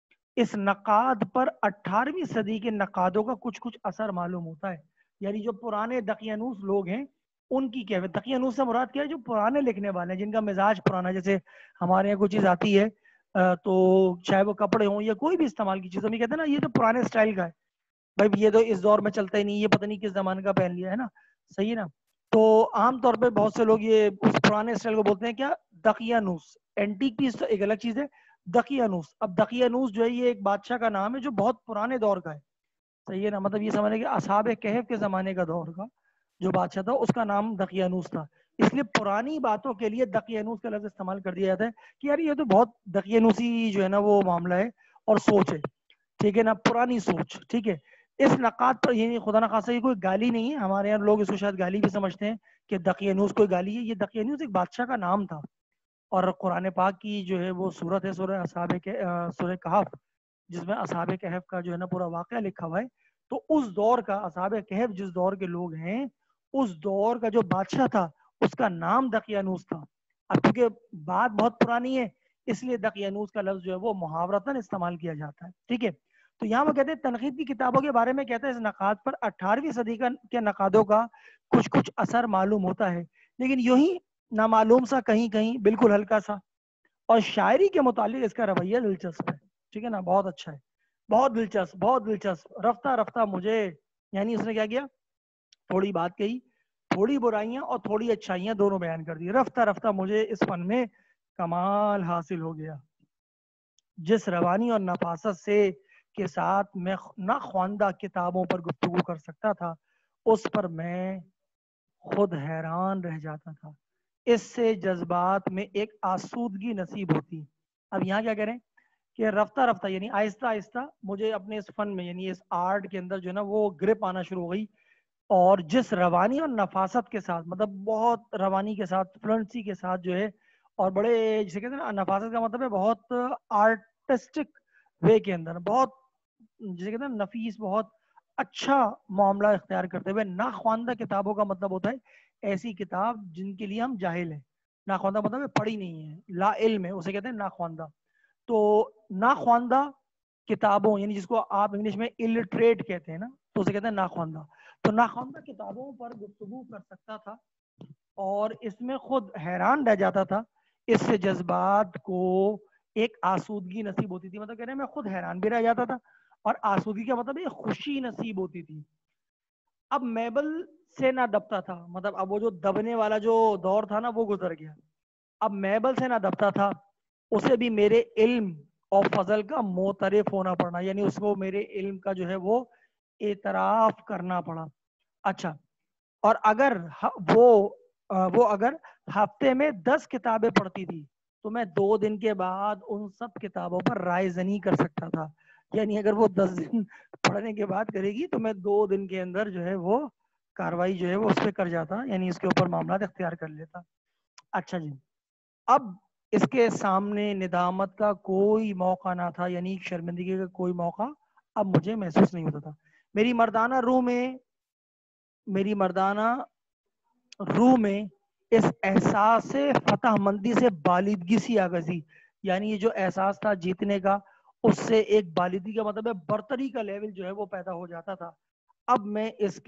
اس نقاد پر 18ویں صدی کے نقادوں کا کچھ اثر معلوم ہوتا ہے. یعنی جو پرانے دقیانوس لوگ ہیں ان کی کیا ہے, دقیانوس سے مراد کیا ہے, جو پرانے لکھنے والے ہیں جن کا مزاج پرانا ہے. جیسے ہمارے یہاں کوئی چیز آتی ہے تو چاہے وہ کپڑے ہوں یا کوئی بھی استعمال کی چیز, ہم یہ کہتے ہیں نا یہ تو پرانے اسٹائل کا ہے, بھائی یہ تو اس دور میں چلتا ہی نہیں, یہ پتہ نہیں کس زمانے کا پہن لیا ہے نا, صحیح ہے نا. تو عام طور پہ بہت سے لوگ یہ اس پرانے اسٹائل کو بولتے ہیں کیا, دقیانوس. اینٹیک پیس تو ایک الگ چیز ہے, دقیانوس. اب دقیانوس جو ہے یہ ایک بادشاہ کا نام ہے جو بہت پرانے دور کا ہے, صحیح ہے نا. مطلب یہ سمجھیں کہ اصحاب کہف کے زمانے کا دور کا جو بادشاہ تھا اس کا نام دقیانوس تھا, اس لیے پرانی باتوں کے لیے دقیانوس کا لفظ استعمال کر دیا جاتا ہے کہ یار یہ تو بہت دقیانوسی جو ہے نا وہ معاملہ ہے اور سوچ ہے, ٹھیک ہے نا, پرانی سوچ. ٹھیک ہے. اس نقاد پر یہ خدا نخواستہ یہ کوئی گالی نہیں ہے, ہمارے یہاں لوگ اس کو شاید گالی بھی سمجھتے ہیں کہ دقیانوس کوئی گالی ہے. یہ دقیانوس ایک بادشاہ کا نام تھا, اور قرآن پاک کی جو ہے وہ سورت ہے سورہ سورہ کہف, جس میں اصحاب کہف کا جو ہے نا پورا واقعہ لکھا ہوا ہے. تو اس دور کا اصحاب کہف جس دور کے لوگ ہیں اس دور کا جو بادشاہ تھا اس کا نام دقیانوس تھا. اب کیونکہ بات بہت پرانی ہے اس لیے دقیانوس کا لفظ جو ہے وہ محاورتاً استعمال کیا جاتا ہے. ٹھیک ہے. تو یہاں وہ کہتے ہیں تنقید کی کتابوں کے بارے میں کہتا ہے اس نقاد پر 18ویں صدی کے نقادوں کا کچھ اثر معلوم ہوتا ہے, لیکن یوں ہی نامعلوم سا کہیں کہیں بالکل ہلکا سا, اور شاعری کے متعلق اس کا رویہ دلچسپ ہے. ٹھیک ہے نا, بہت اچھا ہے, بہت دلچسپ, بہت دلچسپ. رفتہ رفتہ مجھے, یعنی اس نے کیا کیا, تھوڑی بات کہی, تھوڑی برائیاں اور تھوڑی اچھائیاں دونوں بیان کر دی. رفتہ رفتہ مجھے اس فن میں کمال حاصل ہو گیا. جس روانی اور نفاست سے کے ساتھ میں نہ خواندہ کتابوں پر گفتگو کر سکتا تھا اس پر میں خود حیران رہ جاتا تھا. اس سے جذبات میں ایک آسودگی نصیب ہوتی. اب یہاں کیا کریں کہ رفتہ رفتہ یعنی آہستہ آہستہ مجھے اپنے اس فن میں یعنی اس آرٹ کے اندر جو ہے نا وہ گرپ آنا شروع ہو گئی, اور جس روانی اور نفاست کے ساتھ, مطلب بہت روانی کے ساتھ, فلوئنسی کے ساتھ جو ہے, اور بڑے جسے کہتے ہیں نا نفاست کا مطلب ہے بہت آرٹسٹک وے کے اندر, بہت جسے کہتے ہیں نفیس, بہت اچھا معاملہ اختیار کرتے ہوئے. ناخواندہ کتابوں کا مطلب ہوتا ہے ایسی کتاب جن کے لیے ہم جاہل ہیں. ناخواندہ مطلب ہے پڑھی نہیں ہے, لا علم ہے, اسے کہتے ہیں ناخواندہ. تو ناخواندہ کتابوں یعنی جس کو آپ انگلش میں الٹریٹ کہتے ہیں نا, تو اسے کہتے ہیں ناخواندہ. تو ناخواندہ کتابوں پر گفتگو کر سکتا تھا اور اس میں خود حیران رہ جاتا تھا. اس سے جذبات کو ایک آسودگی نصیب ہوتی تھی. مطلب کہہ رہے ہیں میں خود حیران بھی رہ جاتا تھا, اور آسودگی کا مطلب ایک خوشی نصیب ہوتی تھی. اب میبل سے نہ دبتا تھا, مطلب اب وہ جو دبنے والا جو دور تھا نا وہ گزر گیا. اب میبل سے نہ دبتا تھا, اسے بھی میرے علم اور فضل کا معترف ہونا پڑا، یعنی اس کو میرے علم کا جو ہے وہ اعتراف کرنا پڑا. اچھا، اور اگر وہ اگر ہفتے میں 10 کتابیں پڑھتی تھی تو میں 2 دن کے بعد ان سب کتابوں پر رائے زنی کر سکتا تھا. یعنی اگر وہ 10 دن پڑھنے کے بعد کرے گی تو میں 2 دن کے اندر جو ہے وہ کاروائی جو ہے وہ اس پہ کر جاتا، یعنی اس کے اوپر معاملات اختیار کر لیتا. اچھا جی، اب اس کے سامنے ندامت کا کوئی موقع نہ تھا، یعنی شرمندگی کا کوئی موقع اب مجھے محسوس نہیں ہوتا تھا. میری مردانہ روح میں اس احساس فتح مندی سے بالدگی سی آ گئی، یعنی یہ جو احساس تھا جیتنے کا، اس سے ایک بالدگی کا مطلب ہے برتری کا لیول جو ہے وہ پیدا ہو جاتا تھا. اب میں اس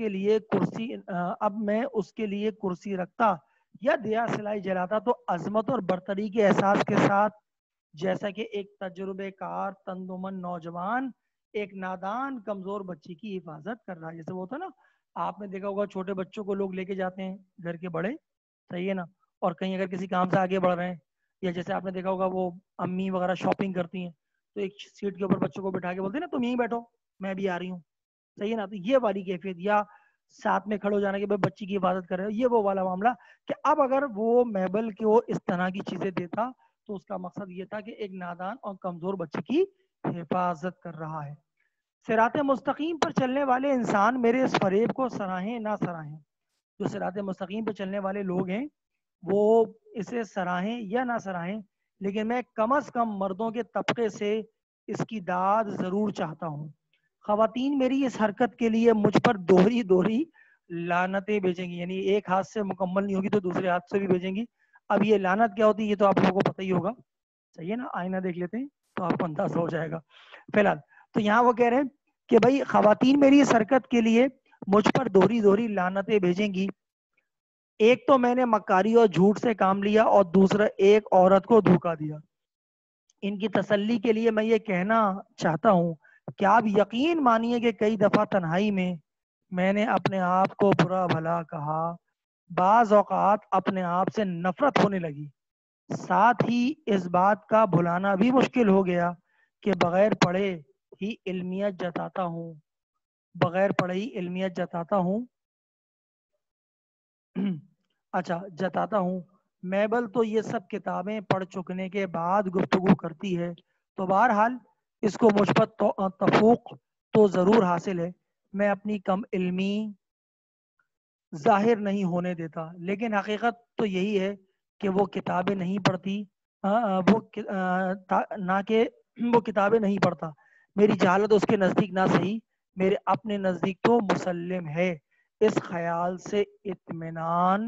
کے لیے کرسی رکھتا یا دیا سلائی جلاتا تو عظمت اور برتری کے احساس کے ساتھ، جیسا کہ ایک تجربے کار تندمن نوجوان ایک نادان کمزور بچی کی حفاظت کر رہا ہے. جیسے وہ ہوتا نا، آپ نے دیکھا ہوگا چھوٹے بچوں کو لوگ لے کے جاتے ہیں گھر کے بڑے، صحیح ہے نا، اور کہیں اگر کسی کام سے آگے بڑھ رہے ہیں، یا جیسے آپ نے دیکھا ہوگا وہ امی وغیرہ شاپنگ کرتی ہیں تو ایک سیٹ کے اوپر بچوں کو بٹھا کے بولتے ہیں نا تم یہیں بیٹھو میں بھی آ رہی ہوں، صحیح ہے نا. تو یہ والی کیفیت، یا ساتھ میں کھڑے ہو جانا کہ بھائی بچی کی حفاظت کر رہے ہو، یہ وہ والا معاملہ کہ اب اگر وہ محبل کو اس طرح کی چیزیں دیتا تو اس کا مقصد یہ تھا کہ ایک نادان اور کمزور بچی کی حفاظت کر رہا ہے. صراط مستقیم پر چلنے والے انسان میرے اس فریب کو سراہیں نہ سراہیں، جو صراط مستقیم پر چلنے والے لوگ ہیں وہ اسے سراہیں یا نہ سراہیں، لیکن میں کم از کم مردوں کے طبقے سے اس کی داد ضرور چاہتا ہوں. خواتین میری اس حرکت کے لیے مجھ پر دوہری دوہری لعنتیں بھیجیں گی، یعنی ایک ہاتھ سے مکمل نہیں ہوگی تو دوسرے ہاتھ سے بھی بھیجیں گی. اب یہ لعنت کیا ہوتی ہے یہ تو آپ لوگوں کو پتہ ہی ہوگا، صحیح ہے نا، آئینہ دیکھ لیتے ہیں تو آپ کو اندازہ ہو جائے گا. فی الحال تو یہاں وہ کہہ رہے ہیں کہ بھائی خواتین میری اس حرکت کے لیے مجھ پر دوہری دوہری لعنتیں بھیجیں گی. ایک تو میں نے مکاری اور جھوٹ سے کام لیا، اور دوسرا ایک عورت کو دھوکا دیا. ان کی تسلی کے لیے میں یہ کہنا چاہتا ہوں کہ آپ یقین مانیے کہ کئی دفعہ تنہائی میں نے اپنے آپ کو برا بھلا کہا، بعض اوقات اپنے آپ سے نفرت ہونے لگی. ساتھ ہی اس بات کا بھلانا بھی مشکل ہو گیا کہ بغیر پڑھے ہی علمیت جتاتا ہوں اچھا جتاتا ہوں. میبل تو یہ سب کتابیں پڑھ چکنے کے بعد گفتگو کرتی ہے، تو بہرحال اس کو مجھ پر تفوق تو ضرور حاصل ہے. میں اپنی کم علمی ظاہر نہیں ہونے دیتا، لیکن حقیقت تو یہی ہے کہ وہ کتابیں نہیں پڑھتی، نہ کہ وہ کتابیں نہیں پڑھتا. میری جہالت اس کے نزدیک نہ صحیح، میرے اپنے نزدیک تو مسلم ہے. اس خیال سے اطمینان.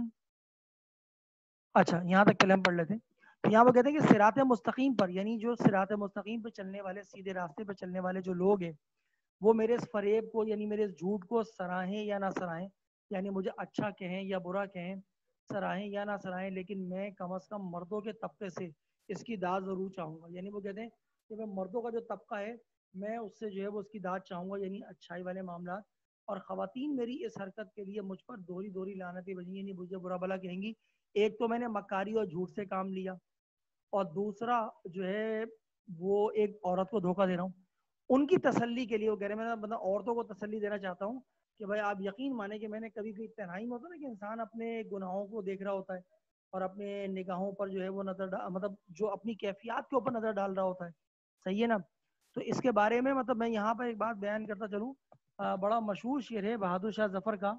اچھا یہاں تک کلام پڑھ لیتے ہیں. تو یہاں وہ کہتے ہیں کہ صراط مستقیم پر، یعنی جو صراط مستقیم پہ چلنے والے، سیدھے راستے پہ چلنے والے جو لوگ ہیں وہ میرے اس فریب کو، یعنی میرے اس جھوٹ کو سراہیں یا نہ سراہیں، یعنی مجھے اچھا کہیں یا برا کہیں، سراہیں یا نہ سراہیں، لیکن میں کم از کم مردوں کے طبقے سے اس کی داد ضرور چاہوں گا. یعنی وہ کہتے ہیں کہ میں مردوں کا جو طبقہ ہے میں اس سے جو ہے وہ اس کی داد چاہوں گا، یعنی اچھائی والے معاملات. اور خواتین میری اس حرکت کے لیے مجھ پر دوہری دوہری لعنتیں بھیجیں گی، یعنی مجھے برا بھلا کہیں گی. ایک تو میں نے مکاری اور جھوٹ سے کام لیا، اور دوسرا جو ہے وہ ایک عورت کو دھوکہ دے رہا ہوں. ان کی تسلی کے لیے وہ کہہ رہے ہیں، میں مطلب عورتوں کو تسلی دینا چاہتا ہوں کہ بھائی آپ یقین مانیں کہ میں نے کبھی بھی تنہائی میں ہوتا نا کہ انسان اپنے گناہوں کو دیکھ رہا ہوتا ہے اور اپنے نگاہوں پر جو ہے وہ مطلب جو اپنی کیفیات کے اوپر نظر ڈال رہا ہوتا ہے، صحیح ہے نا. تو اس کے بارے میں مطلب میں یہاں پر ایک بات بیان کرتا چلوں. بڑا مشہور شعر ہے بہادر شاہ ظفر کا.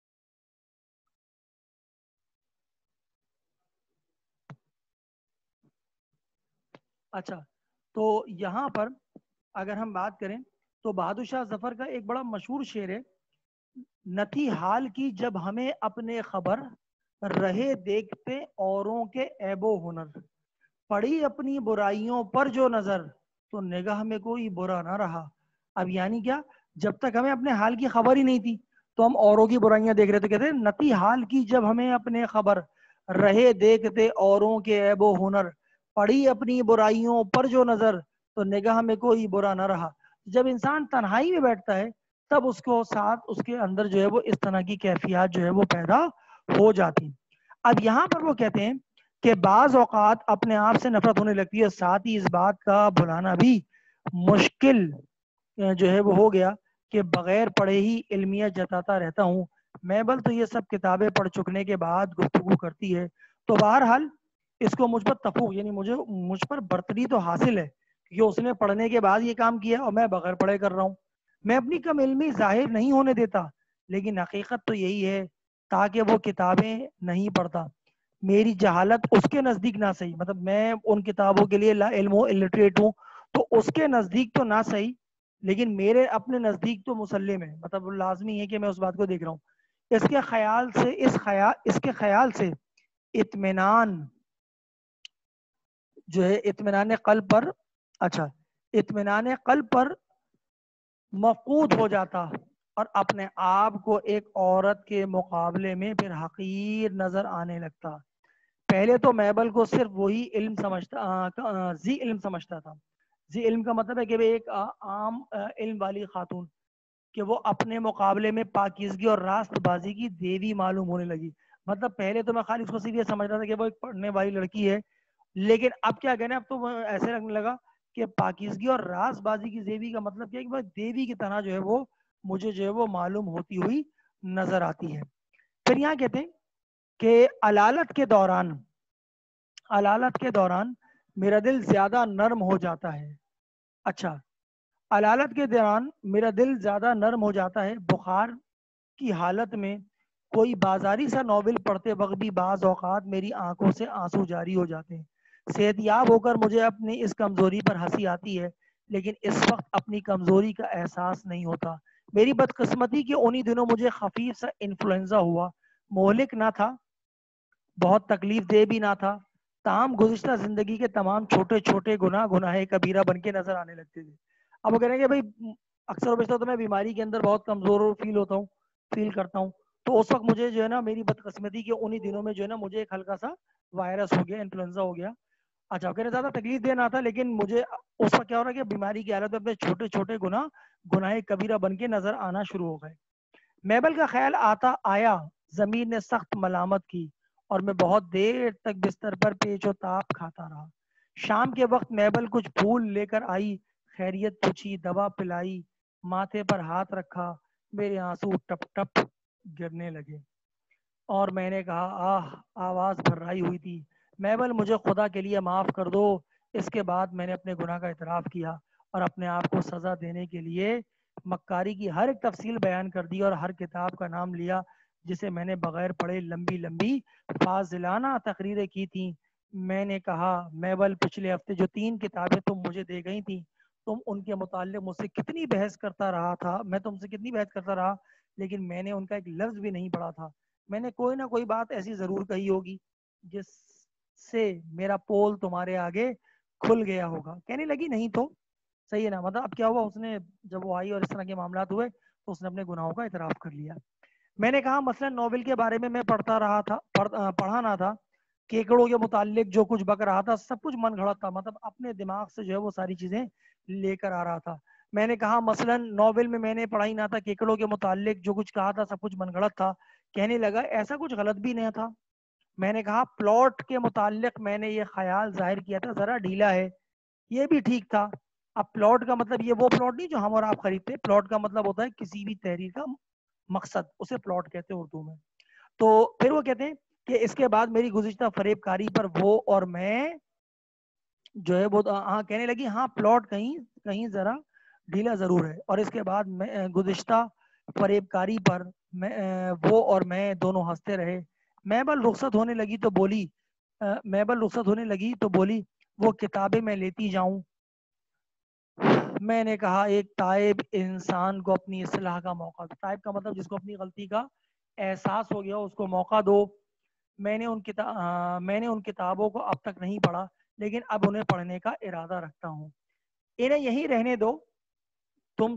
اچھا تو یہاں پر اگر ہم بات کریں تو بہادر شاہ ظفر کا ایک بڑا مشہور شعر ہے، نتھی حال کی جب ہمیں اپنے خبر، رہے دیکھتے اوروں کے عیب و ہنر، پڑی اپنی برائیوں پر جو نظر، تو نگاہ میں کوئی برا نہ رہا. اب یعنی کیا، جب تک ہمیں اپنے حال کی خبر ہی نہیں تھی تو ہم اوروں کی برائیاں دیکھ رہے تھے. کہتے ہیں نتی حال کی جب ہمیں اپنے خبر، رہے دیکھتے اوروں کے عیب و ہنر، پڑی اپنی برائیوں پر جو نظر، تو نگاہ میں کوئی برا نہ رہا. جب انسان تنہائی میں بیٹھتا ہے تب اس کو ساتھ اس کے اندر جو ہے وہ اس طرح کی کیفیات جو ہے وہ پیدا ہو جاتی. اب یہاں پر وہ کہتے ہیں کہ بعض اوقات اپنے آپ سے نفرت ہونے لگتی ہے، ساتھ ہی اس بات کا بھلانا بھی مشکل جو ہے وہ ہو گیا کہ بغیر پڑھے ہی علمیت جتاتا رہتا ہوں۔ میبل تو یہ سب کتابیں پڑھ چکنے کے بعد گفتگو کرتی ہے، تو بہرحال اس کو مجھ پر تفوق یعنی مجھ پر برتری تو حاصل ہے کہ اس نے پڑھنے کے بعد یہ کام کیا اور میں بغیر پڑھے کر رہا ہوں۔ میں اپنی کم علمی ظاہر نہیں ہونے دیتا، لیکن حقیقت تو یہی ہے تاکہ وہ کتابیں نہیں پڑھتا۔ میری جہالت اس کے نزدیک نہ صحیح، مطلب میں ان کتابوں کے لیے لا علم و الٹریٹ ہوں، تو اس کے نزدیک تو نہ صحیح، لیکن میرے اپنے نزدیک تو مسلم ہے، مطلب لازمی ہے کہ میں اس بات کو دیکھ رہا ہوں۔ اس کے خیال سے اطمینان جو ہے اطمینان قلب پر اطمینان قلب پر مفقود ہو جاتا اور اپنے آپ کو ایک عورت کے مقابلے میں پھر حقیر نظر آنے لگتا۔ پہلے تو میبل کو صرف وہی علم ذی علم سمجھتا تھا۔ ذی علم کا مطلب ہے کہ ایک عام علم والی خاتون، کہ وہ اپنے مقابلے میں پاکیزگی اور راست بازی کی دیوی معلوم ہونے لگی۔ مطلب پہلے تو میں خالی اس کو صرف یہ سمجھ رہا تھا کہ وہ ایک پڑھنے والی لڑکی ہے، لیکن اب کیا کہنا، اب تو ایسے لگنے لگا کہ پاکیزگی اور راز بازی کی دیوی کا مطلب کیا ہے کہ وہ دیوی کی طرح جو ہے وہ مجھے جو ہے وہ معلوم ہوتی ہوئی نظر آتی ہے۔ پھر یہاں کہتے ہیں کہ علالت کے دوران میرا دل زیادہ نرم ہو جاتا ہے۔ اچھا، علالت کے دوران میرا دل زیادہ نرم ہو جاتا ہے۔ بخار کی حالت میں کوئی بازاری سا ناول پڑھتے وقت بھی بعض اوقات میری آنکھوں سے آنسو جاری ہو جاتے ہیں۔ صحت یاب ہو کر مجھے اپنی اس کمزوری پر ہنسی آتی ہے، لیکن اس وقت اپنی کمزوری کا احساس نہیں ہوتا۔ میری بدقسمتی کہ انہی دنوں مجھے خفیف سا انفلوئنزا ہوا، مہلک نہ تھا، بہت تکلیف دہ بھی نہ تھا، تاہم گزشتہ زندگی کے تمام چھوٹے چھوٹے گناہ کبیرہ بن کے نظر آنے لگتے تھے۔ اب وہ کہہ رہے ہیں کہ بھائی اکثر و بیشتر تو میں بیماری کے اندر بہت کمزور فیل کرتا ہوں، تو اس وقت مجھے جو ہے نا میری بدقسمتی کے انہی دنوں میں جو ہے نا مجھے ایک ہلکا سا وائرس ہو گیا، انفلوئنزا ہو گیا۔ اچھا، کہہ رہے زیادہ تکلیف دہ نہ تھا، لیکن مجھے اس وقت کیا ہو رہا ہے کہ بیماری کی حالت میں اپنے چھوٹے چھوٹے گناہ کبیرہ بن کے نظر آنا شروع ہو گئے۔ میبل کا خیال آیا، زمین نے سخت ملامت کی اور میں بہت دیر تک بستر پر پیچ و تاب کھاتا رہا۔ شام کے وقت میبل کچھ پھول لے کر آئی، خیریت پوچھی، دوا پلائی، ماتھے پر ہاتھ رکھا، میرے آنسو ٹپ ٹپ گرنے لگے اور میں نے کہا آواز بھرائی ہوئی تھی، میبل مجھے خدا کے لیے معاف کر دو۔ اس کے بعد میں نے اپنے گناہ کا اعتراف کیا اور اپنے آپ کو سزا دینے کے لیے مکاری کی ہر ایک تفصیل بیان کر دی اور ہر کتاب کا نام لیا جسے میں نے بغیر پڑھے لمبی لمبی فاضلانہ تقریریں کی تھیں۔ میں نے کہا میبل، پچھلے ہفتے جو 3 کتابیں تم مجھے دے گئی تھی، تم ان کے متعلق مجھ سے کتنی بحث کرتا رہا تھا، میں تم سے کتنی بحث کرتا رہا، لیکن میں نے ان کا ایک لفظ بھی نہیں پڑھا تھا۔ میں نے کوئی نہ کوئی بات ایسی ضرور کہی ہوگی جس سے میرا پول تمہارے آگے کھل گیا ہوگا۔ کہنے لگی نہیں تو صحیح ہے نا، مطلب اب کیا ہوا، اس نے جب وہ آئی اور اس طرح کے معاملات ہوئے تو اس نے اپنے گناہوں کا اعتراف کر لیا۔ میں نے کہا مثلا ناول کے بارے میں پڑھا نہ تھا، کیکڑوں کے متعلق جو کچھ بک رہا تھا سب کچھ من گھڑت تھا، مطلب اپنے دماغ سے جو ہے وہ ساری چیزیں لے کر آ رہا تھا۔ میں نے کہا مثلا ناول میں نے پڑھا ہی نہ تھا، کیکڑوں کے متعلق جو کچھ کہا تھا سب کچھ من گھڑت تھا۔ کہنے لگا ایسا کچھ غلط بھی نہیں تھا۔ میں نے کہا پلاٹ کے متعلق میں نے یہ خیال ظاہر کیا تھا ذرا ڈھیلا ہے، یہ بھی ٹھیک تھا۔ اب پلاٹ کا مطلب یہ وہ پلاٹ نہیں جو ہم اور آپ خریدتے، پلاٹ کا مطلب ہوتا ہے کسی بھی تحریر کا مقصد، اسے پلاٹ کہتے ہیں اردو میں۔ تو پھر وہ کہتے ہیں کہ اس کے بعد میری گزشتہ فریب کاری پر وہ اور میں جو ہے وہ کہنے لگی ہاں پلاٹ کہیں ذرا ڈھیلا ضرور ہے، اور اس کے بعد میں گزشتہ فریب کاری پر وہ اور میں دونوں ہنستے رہے۔ میبل رخصت ہونے لگی تو بولی وہ کتابیں میں لیتی جاؤں؟ میں نے کہا ایک تائب انسان کو اپنی اصلاح کا موقع دو۔ تائب کا مطلب جس کو اپنی غلطی کا احساس ہو گیا اس کو موقع دو۔ میں نے ان کتابوں کو اب تک نہیں پڑھا، لیکن اب انہیں پڑھنے کا ارادہ رکھتا ہوں۔ انہیں یہی رہنے دو، تم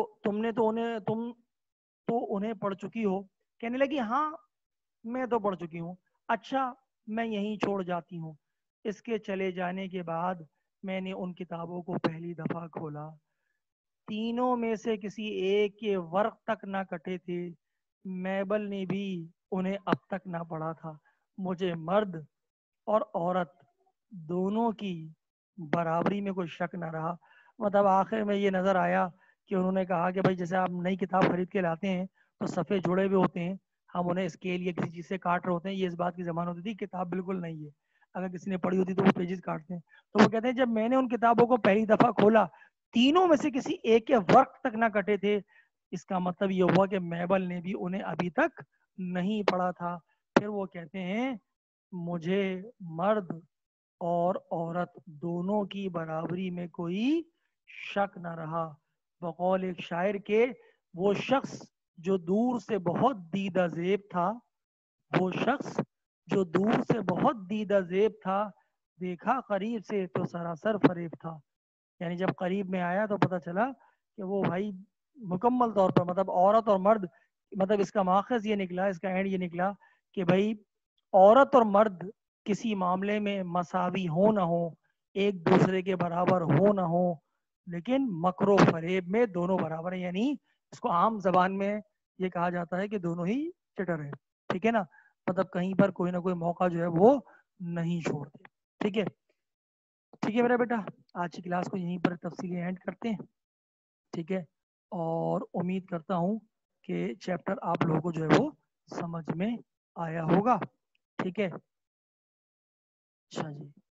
تو انہیں پڑھ چکی ہو۔ کہنے لگی ہاں میں تو پڑھ چکی ہوں۔ اچھا میں یہیں چھوڑ جاتی ہوں۔ اس کے چلے جانے کے بعد میں نے ان کتابوں کو پہلی دفعہ کھولا، تینوں میں سے کسی ایک کے ورق تک نہ کٹے تھے، میبل نے بھی انہیں اب تک نہ پڑھا تھا۔ مجھے مرد اور عورت دونوں کی برابری میں کوئی شک نہ رہا. مطلب آخر میں یہ نظر آیا کہ انہوں نے کہا کہ بھائی جیسے آپ نئی کتاب خرید کے لاتے ہیں تو صفحے جڑے ہوئے ہوتے ہیں, ہم انہیں اسکیل یا کسی چیز سے کاٹ رہے ہوتے ہیں. یہ اس بات کی زبان ہوتی تھی کتاب بالکل نہیں ہے, اگر کسی نے پڑھی ہوتی تو وہ پیجز کاٹتے ہیں. تو وہ کہتے ہیں جب میں نے ان کتابوں کو پہلی دفعہ کھولا تینوں میں سے کسی ایک کے ورق تک نہ کٹے تھے. اس کا مطلب یہ ہوا کہ میبل نے بھی انہیں ابھی تک نہیں پڑھا تھا. پھر وہ کہتے ہیں مجھے مرد اور عورت دونوں کی برابری میں کوئی شک نہ رہا. بقول ایک شاعر کے, وہ شخص جو دور سے بہت دیدہ زیب تھا, وہ شخص جو دور سے بہت دیدہ زیب تھا, دیکھا قریب سے تو سراسر فریب تھا. یعنی جب قریب میں آیا تو پتہ چلا کہ وہ بھائی مکمل طور پر مطلب عورت اور مرد, مطلب اس کا ماخذ یہ نکلا, اس کا اینڈ یہ نکلا کہ بھائی عورت اور مرد کسی معاملے میں مساوی ہو نہ ہو, ایک دوسرے کے برابر ہو نہ ہو, لیکن مکر و فریب میں دونوں برابر ہیں. یعنی اس کو عام زبان میں یہ کہا جاتا ہے کہ دونوں ہی چٹر ہیں. ٹھیک ہے نا, مطلب کہیں پر کوئی نہ کوئی موقع جو ہے وہ نہیں چھوڑتے. ٹھیک ہے, ٹھیک ہے میرا بیٹا, آج کی کلاس کو یہیں پر تفصیلی اینڈ کرتے ہیں. ٹھیک ہے, اور امید کرتا ہوں کہ چیپٹر آپ لوگوں کو جو ہے وہ سمجھ میں آیا ہوگا. ٹھیک ہے, اچھا جی.